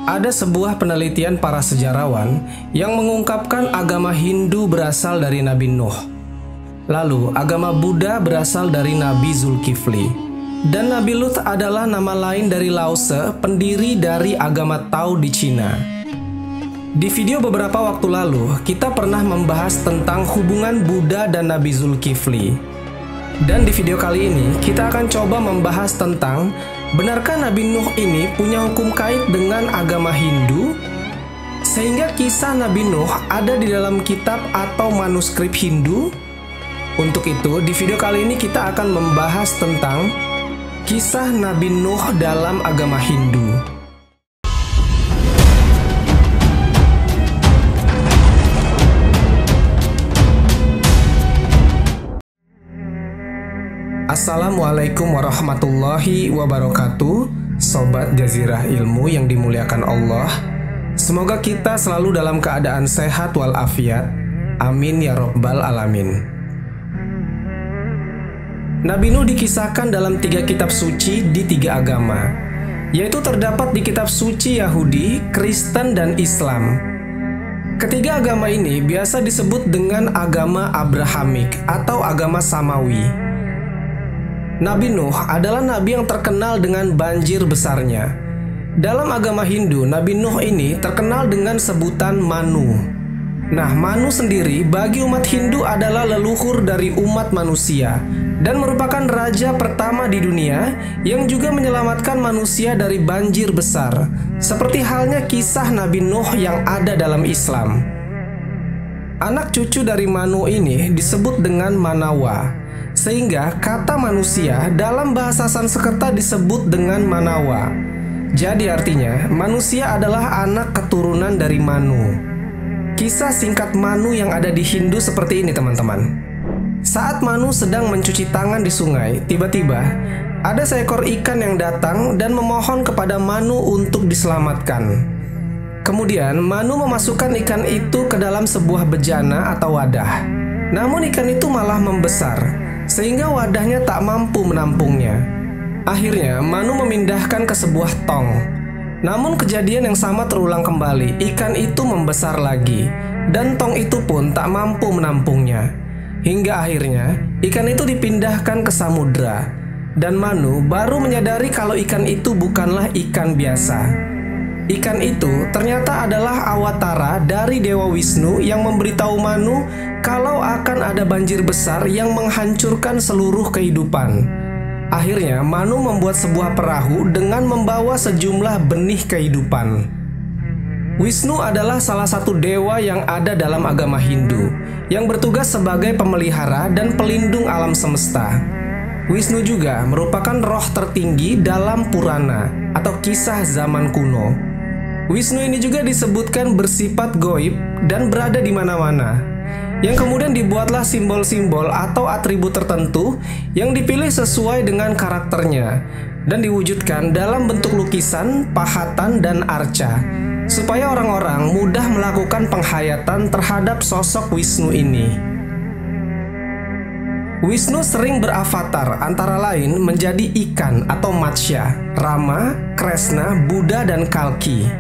Ada sebuah penelitian para sejarawan yang mengungkapkan agama Hindu berasal dari Nabi Nuh. Lalu, agama Buddha berasal dari Nabi Zulkifli. Dan Nabi Lut adalah nama lain dari Lao Tse, pendiri dari agama Tao di Cina. Di video beberapa waktu lalu, kita pernah membahas tentang hubungan Buddha dan Nabi Zulkifli. Dan di video kali ini, kita akan coba membahas tentang benarkah Nabi Nuh ini punya hukum kait dengan agama Hindu? Sehingga kisah Nabi Nuh ada di dalam kitab atau manuskrip Hindu? Untuk itu, di video kali ini kita akan membahas tentang kisah Nabi Nuh dalam agama Hindu. Assalamualaikum warahmatullahi wabarakatuh, Sobat Jazirah Ilmu yang dimuliakan Allah. Semoga kita selalu dalam keadaan sehat walafiat. Amin ya Rabbal Alamin. Nabi Nuh dikisahkan dalam 3 kitab suci di 3 agama, yaitu terdapat di kitab suci Yahudi, Kristen, dan Islam. Ketiga agama ini biasa disebut dengan agama Abrahamik atau agama Samawi. Nabi Nuh adalah nabi yang terkenal dengan banjir besarnya. Dalam agama Hindu, Nabi Nuh ini terkenal dengan sebutan Manu. Nah, Manu sendiri bagi umat Hindu adalah leluhur dari umat manusia dan merupakan raja pertama di dunia yang juga menyelamatkan manusia dari banjir besar, seperti halnya kisah Nabi Nuh yang ada dalam Islam. Anak cucu dari Manu ini disebut dengan Manawa. Sehingga kata manusia dalam bahasa Sanskerta disebut dengan Manawa. Jadi artinya manusia adalah anak keturunan dari Manu. Kisah singkat Manu yang ada di Hindu seperti ini, teman-teman. Saat Manu sedang mencuci tangan di sungai, tiba-tiba ada seekor ikan yang datang dan memohon kepada Manu untuk diselamatkan. Kemudian Manu memasukkan ikan itu ke dalam sebuah bejana atau wadah. Namun ikan itu malah membesar, sehingga wadahnya tak mampu menampungnya. Akhirnya Manu memindahkan ke sebuah tong. Namun kejadian yang sama terulang kembali. Ikan itu membesar lagi, dan tong itu pun tak mampu menampungnya. Hingga akhirnya ikan itu dipindahkan ke samudra. Dan Manu baru menyadari kalau ikan itu bukanlah ikan biasa. Ikan itu ternyata adalah awatara dari Dewa Wisnu yang memberitahu Manu kalau akan ada banjir besar yang menghancurkan seluruh kehidupan. Akhirnya Manu membuat sebuah perahu dengan membawa sejumlah benih kehidupan. Wisnu adalah salah satu dewa yang ada dalam agama Hindu yang bertugas sebagai pemelihara dan pelindung alam semesta. Wisnu juga merupakan roh tertinggi dalam Purana atau kisah zaman kuno. Wisnu ini juga disebutkan bersifat goib dan berada di mana-mana, yang kemudian dibuatlah simbol-simbol atau atribut tertentu yang dipilih sesuai dengan karakternya dan diwujudkan dalam bentuk lukisan, pahatan, dan arca, supaya orang-orang mudah melakukan penghayatan terhadap sosok Wisnu ini. Wisnu sering beravatar antara lain menjadi ikan atau Matsya, Rama, Kresna, Buddha, dan Kalki.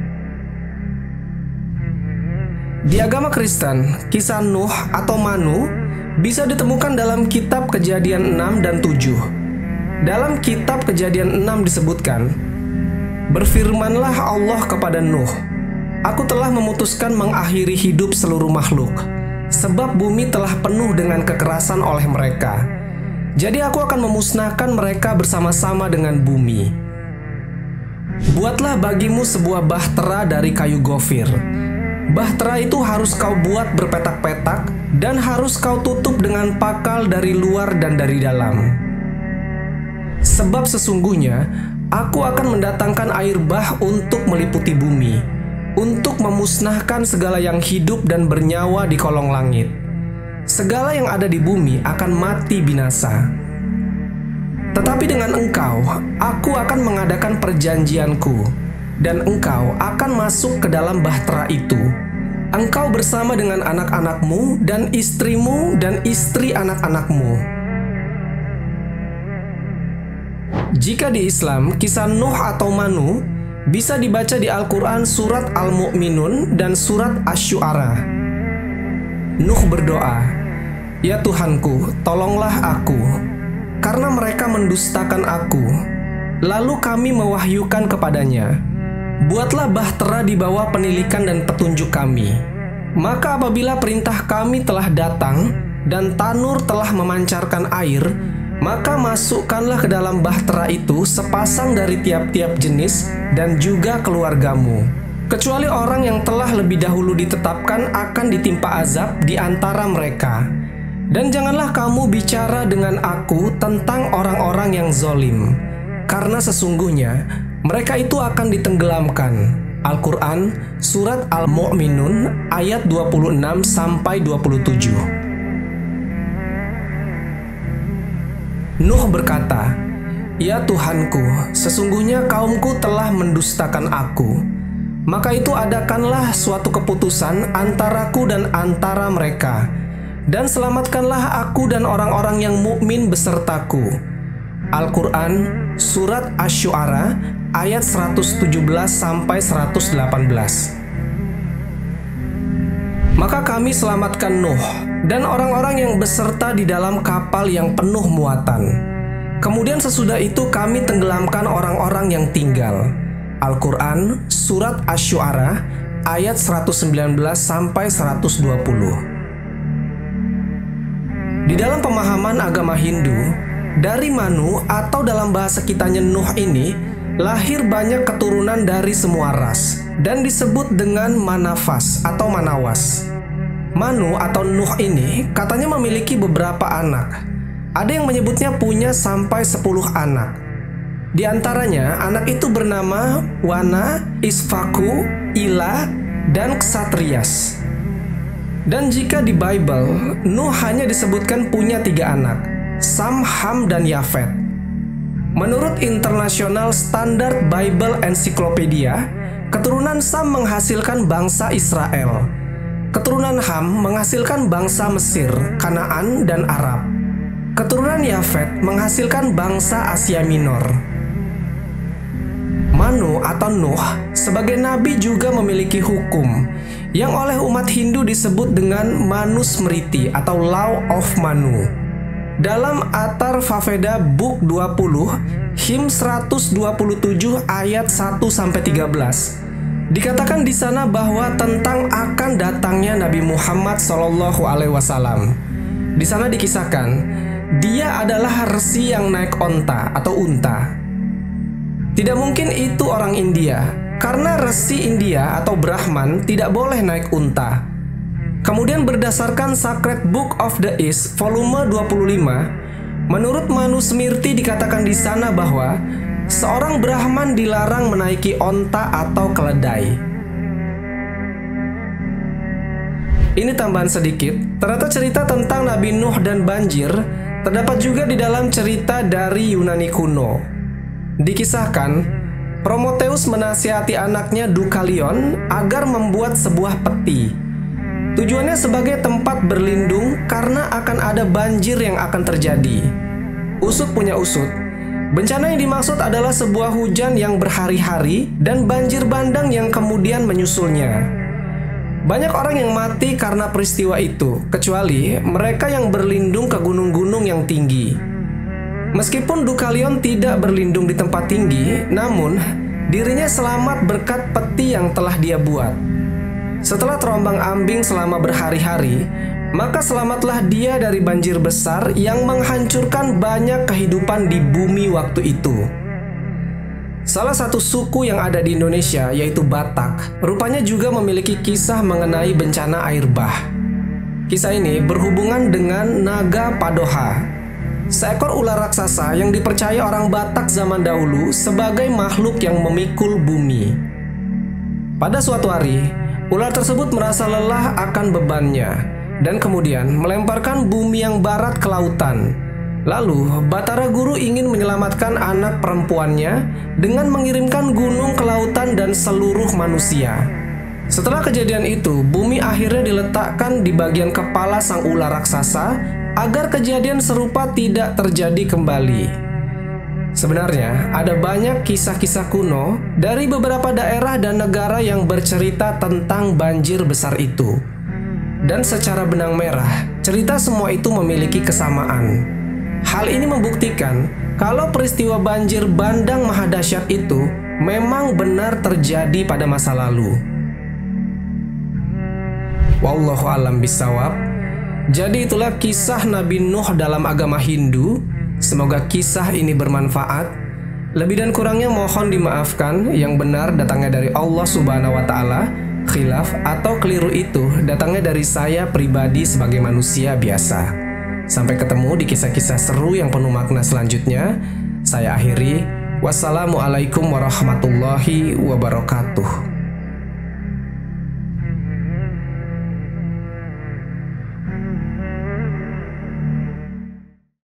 Di agama Kristen, kisah Nuh atau Manu bisa ditemukan dalam kitab Kejadian 6 dan 7. Dalam kitab Kejadian 6 disebutkan, "Berfirmanlah Allah kepada Nuh, Aku telah memutuskan mengakhiri hidup seluruh makhluk, sebab bumi telah penuh dengan kekerasan oleh mereka. Jadi aku akan memusnahkan mereka bersama-sama dengan bumi. Buatlah bagimu sebuah bahtera dari kayu gofir. Bahtera itu harus kau buat berpetak-petak dan harus kau tutup dengan pakal dari luar dan dari dalam. Sebab sesungguhnya aku akan mendatangkan air bah untuk meliputi bumi, untuk memusnahkan segala yang hidup dan bernyawa di kolong langit. Segala yang ada di bumi akan mati binasa. Tetapi dengan engkau, aku akan mengadakan perjanjianku, dan engkau akan masuk ke dalam bahtera itu. Engkau bersama dengan anak-anakmu dan istrimu dan istri anak-anakmu." Jika di Islam, kisah Nuh atau Manu bisa dibaca di Al-Quran surat Al-Mu'minun dan surat Asy-Syu'ara. Nuh berdoa, "Ya Tuhanku, tolonglah aku, karena mereka mendustakan aku." Lalu kami mewahyukan kepadanya, "Buatlah bahtera di bawah penilikan dan petunjuk kami." Maka apabila perintah kami telah datang dan tanur telah memancarkan air, maka masukkanlah ke dalam bahtera itu sepasang dari tiap-tiap jenis dan juga keluargamu, kecuali orang yang telah lebih dahulu ditetapkan akan ditimpa azab di antara mereka. Dan janganlah kamu bicara dengan aku tentang orang-orang yang zolim, karena sesungguhnya mereka itu akan ditenggelamkan. Al-Quran surat Al-Mu'minun ayat 26-27. Nuh berkata, "Ya Tuhanku, sesungguhnya kaumku telah mendustakan aku. Maka itu adakanlah suatu keputusan antaraku dan antara mereka, dan selamatkanlah aku dan orang-orang yang mukmin besertaku." Al-Quran surat Asy-Syu'ara ayat 117-118. Maka kami selamatkan Nuh dan orang-orang yang beserta di dalam kapal yang penuh muatan. Kemudian sesudah itu kami tenggelamkan orang-orang yang tinggal. Al-Quran surat Asy-Syu'ara ayat 119-120. Di dalam pemahaman agama Hindu, dari Manu atau dalam bahasa kitanya Nuh ini lahir banyak keturunan dari semua ras dan disebut dengan Manafas atau Manawas. Manu atau Nuh ini katanya memiliki beberapa anak. Ada yang menyebutnya punya sampai 10 anak. Di antaranya anak itu bernama Wana, Isfaku, Ila, dan Ksatriyas. Dan jika di Bible, Nuh hanya disebutkan punya 3 anak, Sam, Ham, dan Yafet. Menurut International Standard Bible Encyclopedia, keturunan Sam menghasilkan bangsa Israel. Keturunan Ham menghasilkan bangsa Mesir, Kanaan, dan Arab. Keturunan Yafet menghasilkan bangsa Asia Minor. Manu atau Nuh sebagai nabi juga memiliki hukum yang oleh umat Hindu disebut dengan Manusmriti atau Law of Manu. Dalam Atharvaveda Book 20, Hymn 127 ayat 1-13, dikatakan di sana bahwa tentang akan datangnya Nabi Muhammad SAW. Di sana dikisahkan, dia adalah resi yang naik onta atau unta. Tidak mungkin itu orang India, karena resi India atau Brahman tidak boleh naik unta. Kemudian berdasarkan Sacred Book of the East volume 25, menurut Manusmriti dikatakan di sana bahwa seorang Brahman dilarang menaiki onta atau keledai. Ini tambahan sedikit, ternyata cerita tentang Nabi Nuh dan banjir terdapat juga di dalam cerita dari Yunani kuno. Dikisahkan, Prometheus menasihati anaknya Deucalion agar membuat sebuah peti. Tujuannya sebagai tempat berlindung karena akan ada banjir yang akan terjadi. Usut punya usut, bencana yang dimaksud adalah sebuah hujan yang berhari-hari dan banjir bandang yang kemudian menyusulnya. Banyak orang yang mati karena peristiwa itu, kecuali mereka yang berlindung ke gunung-gunung yang tinggi. Meskipun Deucalion tidak berlindung di tempat tinggi, namun dirinya selamat berkat peti yang telah dia buat. Setelah terombang-ambing selama berhari-hari, maka selamatlah dia dari banjir besar yang menghancurkan banyak kehidupan di bumi waktu itu. Salah satu suku yang ada di Indonesia, yaitu Batak, rupanya juga memiliki kisah mengenai bencana air bah. Kisah ini berhubungan dengan naga Padoha, seekor ular raksasa yang dipercaya orang Batak zaman dahulu sebagai makhluk yang memikul bumi. Pada suatu hari, ular tersebut merasa lelah akan bebannya dan kemudian melemparkan bumi yang barat ke lautan. Lalu, Batara Guru ingin menyelamatkan anak perempuannya dengan mengirimkan gunung ke lautan dan seluruh manusia. Setelah kejadian itu, bumi akhirnya diletakkan di bagian kepala sang ular raksasa agar kejadian serupa tidak terjadi kembali. Sebenarnya, ada banyak kisah-kisah kuno dari beberapa daerah dan negara yang bercerita tentang banjir besar itu. Dan secara benang merah, cerita semua itu memiliki kesamaan. Hal ini membuktikan kalau peristiwa banjir bandang mahadahsyat itu memang benar terjadi pada masa lalu. Wallahu a'lam bishawab. Jadi itulah kisah Nabi Nuh dalam agama Hindu. Semoga kisah ini bermanfaat. Lebih dan kurangnya mohon dimaafkan. Yang benar datangnya dari Allah Subhanahu wa Ta'ala. Khilaf atau keliru itu datangnya dari saya pribadi sebagai manusia biasa. Sampai ketemu di kisah-kisah seru yang penuh makna selanjutnya. Saya akhiri. Wassalamualaikum warahmatullahi wabarakatuh.